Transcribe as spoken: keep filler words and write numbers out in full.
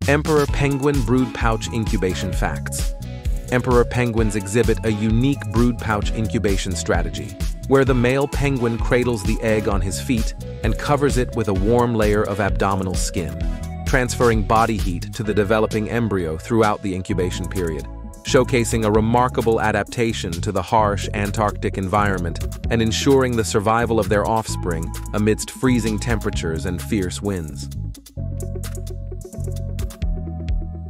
Emperor penguin brood pouch incubation facts. Emperor penguins exhibit a unique brood pouch incubation strategy, where the male penguin cradles the egg on his feet and covers it with a warm layer of abdominal skin, transferring body heat to the developing embryo throughout the incubation period, showcasing a remarkable adaptation to the harsh Antarctic environment and ensuring the survival of their offspring amidst freezing temperatures and fierce winds.